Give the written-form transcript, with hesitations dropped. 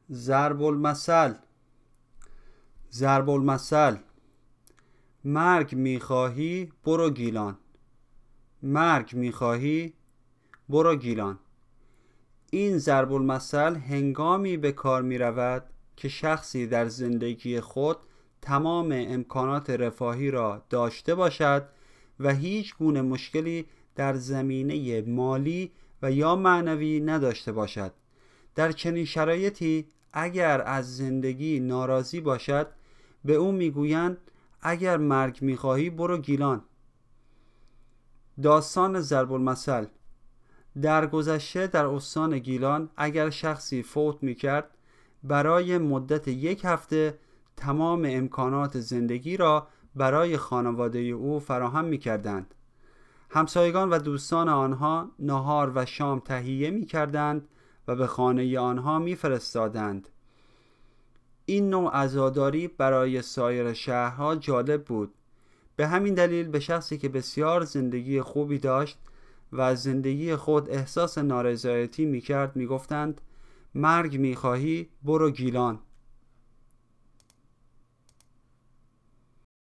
ضرب المثل. ضرب المثل: مرگ میخواهی برو گیلان. مرگ میخواهی برو گیلان. این ضرب المثل هنگامی به کار می رود که شخصی در زندگی خود تمام امکانات رفاهی را داشته باشد و هیچ گونه مشکلی در زمینه مالی و یا معنوی نداشته باشد. در چنین شرایطی اگر از زندگی ناراضی باشد به او میگویند اگر مرگ میخواهی برو گیلان. داستان ضرب المثل: در گذشته در استان گیلان اگر شخصی فوت میکرد برای مدت 1 هفته تمام امکانات زندگی را برای خانواده او فراهم میکردند. همسایگان و دوستان آنها نهار و شام تهیه میکردند و به خانه آنها میفرستادند. این نوع عزاداری برای سایر شهرها جالب بود. به همین دلیل به شخصی که بسیار زندگی خوبی داشت و از زندگی خود احساس نارضایتی میکرد میگفتند مرگ میخواهی برو گیلان.